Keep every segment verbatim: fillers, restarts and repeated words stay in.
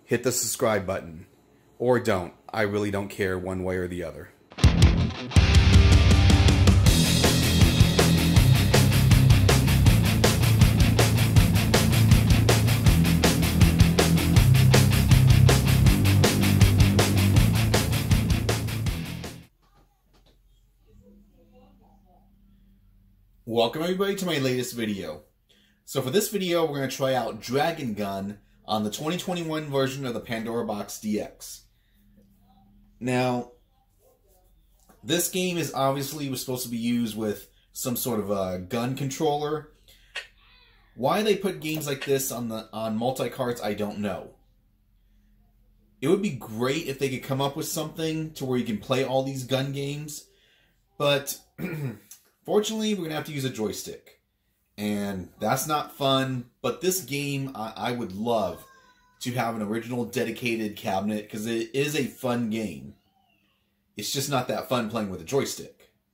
hit the subscribe button. Or don't. I really don't care one way or the other. Welcome everybody to my latest video. So for this video, we're going to try out Dragon Gun on the twenty twenty-one version of the Pandora Box D X. Now, this game is obviously was supposed to be used with some sort of a gun controller. Why they put games like this on the on multi-carts, I don't know. It would be great if they could come up with something to where you can play all these gun games, but fortunately, we're going to have to use a joystick. And that's not fun, but this game, I, I would love to have an original dedicated cabinet, because it is a fun game. It's just not that fun playing with a joystick.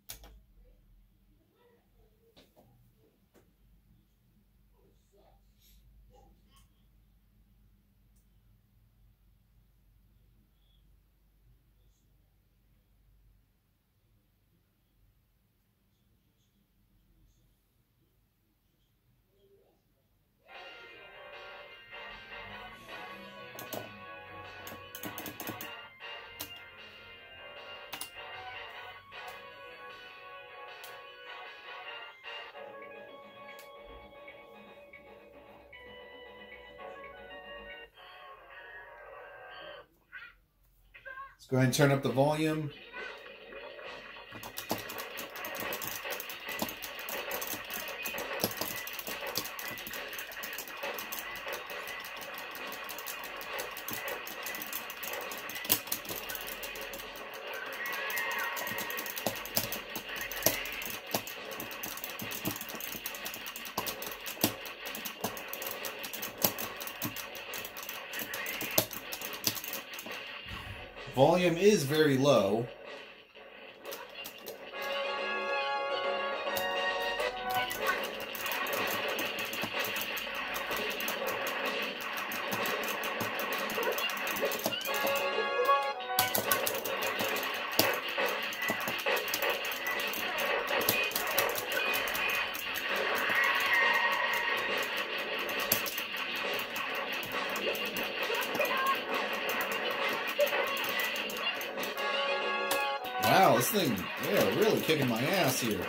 Let's go ahead and turn up the volume. Volume is very low. Wow, this thing, yeah, really kicking my ass here.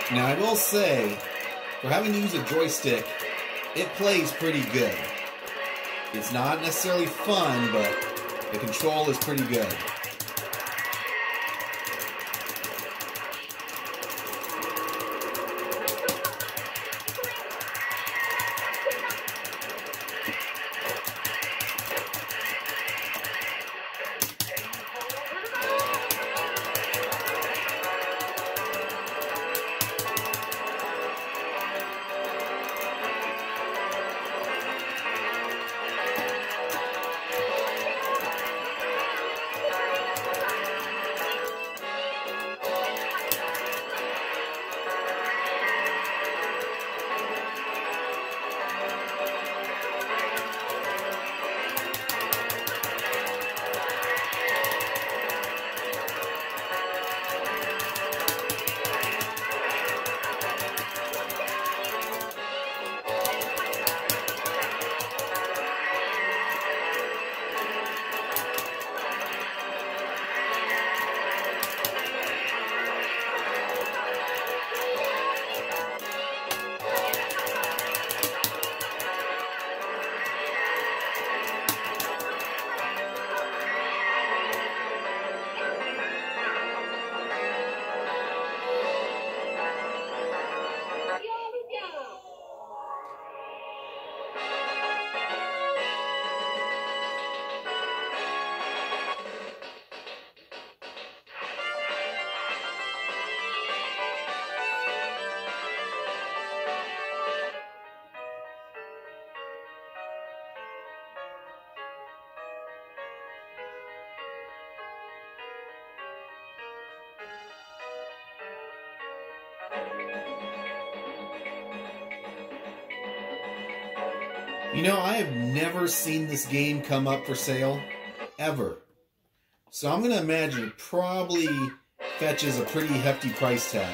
Now I will say, for having to use a joystick, it plays pretty good. It's not necessarily fun, but the control is pretty good. You know, I have never seen this game come up for sale, ever. So I'm going to imagine it probably fetches a pretty hefty price tag.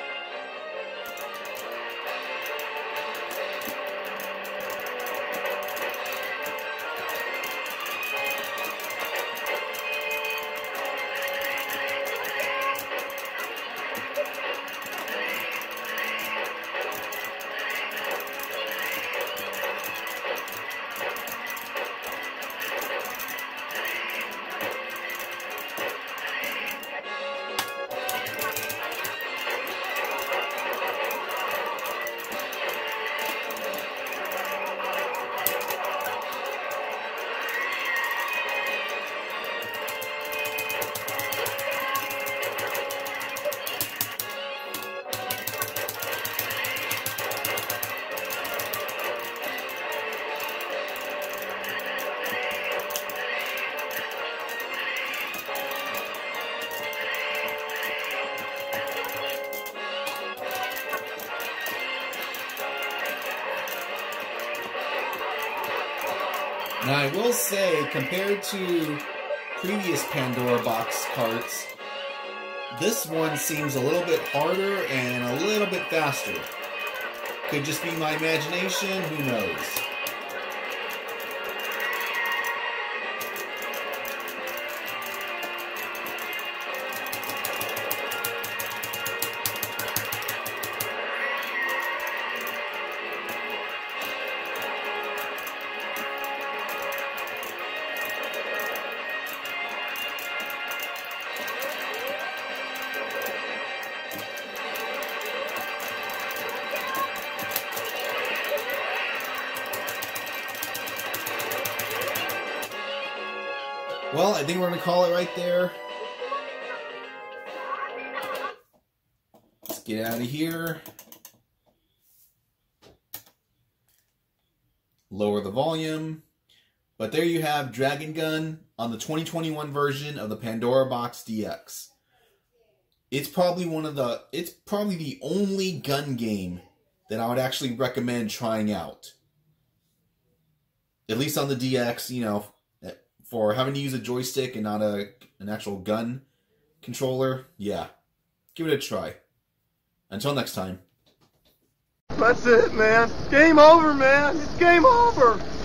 Now I will say, compared to previous Pandora box carts, this one seems a little bit harder and a little bit faster. Could just be my imagination, who knows? Well, I think we're going to call it right there. Let's get out of here. Lower the volume. But there you have Dragon Gun on the twenty twenty-one version of the Pandora Box D X. It's probably one of the, it's probably the only gun game that I would actually recommend trying out. At least on the D X, you know, for having to use a joystick and not a an actual gun controller, yeah. Give it a try. Until next time. That's it, man. Game over, man. It's game over.